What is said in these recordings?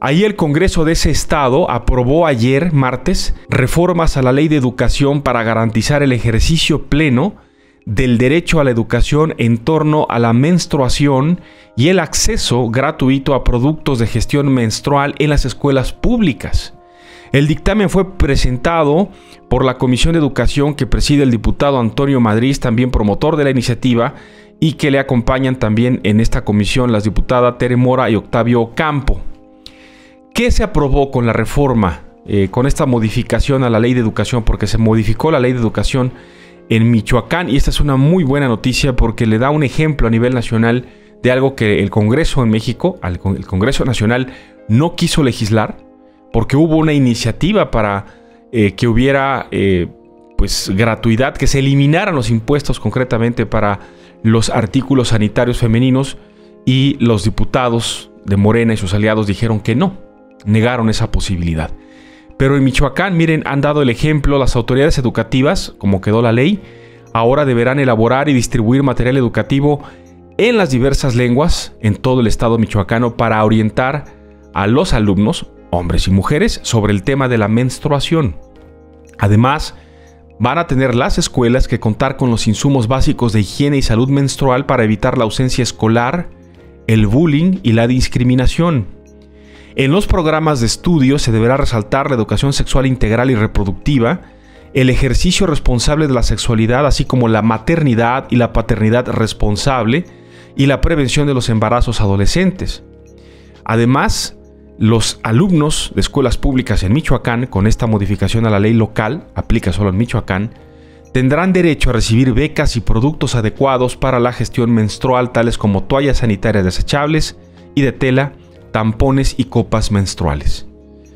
Ahí el Congreso de ese estado aprobó ayer, martes, reformas a la Ley de Educación para garantizar el ejercicio pleno del derecho a la educación en torno a la menstruación y el acceso gratuito a productos de gestión menstrual en las escuelas públicas. El dictamen fue presentado por la Comisión de Educación que preside el diputado Antonio Madriz, también promotor de la iniciativa, y que le acompañan también en esta comisión las diputadas Tere Mora y Octavio Campo. ¿Qué se aprobó con la reforma, con esta modificación a la Ley de Educación? Porque se modificó la Ley de Educación en Michoacán, y esta es una muy buena noticia porque le da un ejemplo a nivel nacional de algo que el Congreso en México, el Congreso Nacional, no quiso legislar, porque hubo una iniciativa para que hubiera pues gratuidad, que se eliminaran los impuestos concretamente para los artículos sanitarios femeninos, y los diputados de Morena y sus aliados dijeron que no, negaron esa posibilidad. Pero en Michoacán, miren, han dado el ejemplo. Las autoridades educativas, como quedó la ley, ahora deberán elaborar y distribuir material educativo en las diversas lenguas en todo el estado michoacano para orientar a los alumnos, hombres y mujeres, sobre el tema de la menstruación. Además, van a tener las escuelas que contar con los insumos básicos de higiene y salud menstrual para evitar la ausencia escolar, el bullying y la discriminación. En los programas de estudio se deberá resaltar la educación sexual integral y reproductiva, el ejercicio responsable de la sexualidad, así como la maternidad y la paternidad responsable y la prevención de los embarazos adolescentes. Además, los alumnos de escuelas públicas en Michoacán, con esta modificación a la ley local, aplica solo en Michoacán, tendrán derecho a recibir becas y productos adecuados para la gestión menstrual, tales como toallas sanitarias desechables y de tela, tampones y copas menstruales.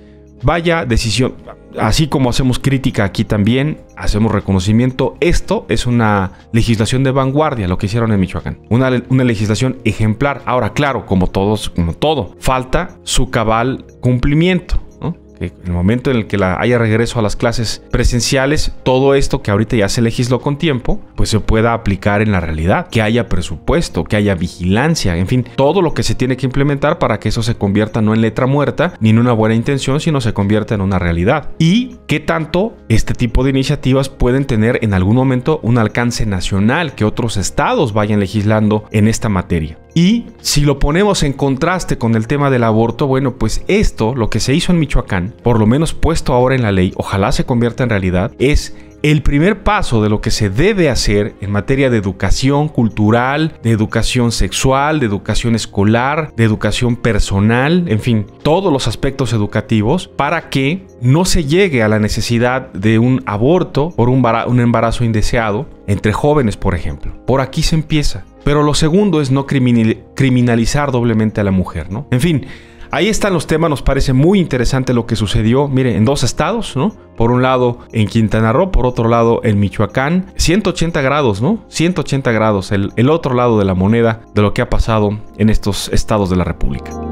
Vaya decisión. Así como hacemos crítica aquí, también hacemos reconocimiento. Esto es una legislación de vanguardia, lo que hicieron en Michoacán. Una legislación ejemplar. Ahora, claro, como todo, falta su cabal cumplimiento, ¿no? Que en el momento en el que haya regreso a las clases presenciales, todo esto que ahorita ya se legisló con tiempo, pues se pueda aplicar en la realidad. Que haya presupuesto, que haya vigilancia, en fin, todo lo que se tiene que implementar para que eso se convierta no en letra muerta, ni en una buena intención, sino se convierta en una realidad. Y qué tanto este tipo de iniciativas pueden tener en algún momento un alcance nacional, que otros estados vayan legislando en esta materia. Y si lo ponemos en contraste con el tema del aborto, bueno, pues esto, lo que se hizo en Michoacán, por lo menos puesto ahora en la ley, ojalá se convierta en realidad, es el primer paso de lo que se debe hacer en materia de educación cultural, de educación sexual, de educación escolar, de educación personal, en fin, todos los aspectos educativos, para que no se llegue a la necesidad de un aborto por un embarazo indeseado entre jóvenes, por ejemplo. Por aquí se empieza. Pero lo segundo es no criminalizar doblemente a la mujer, ¿no? En fin, ahí están los temas. Nos parece muy interesante lo que sucedió, mire, en dos estados, ¿no? Por un lado en Quintana Roo, por otro lado en Michoacán. 180 grados, ¿no? 180 grados, el otro lado de la moneda de lo que ha pasado en estos estados de la República.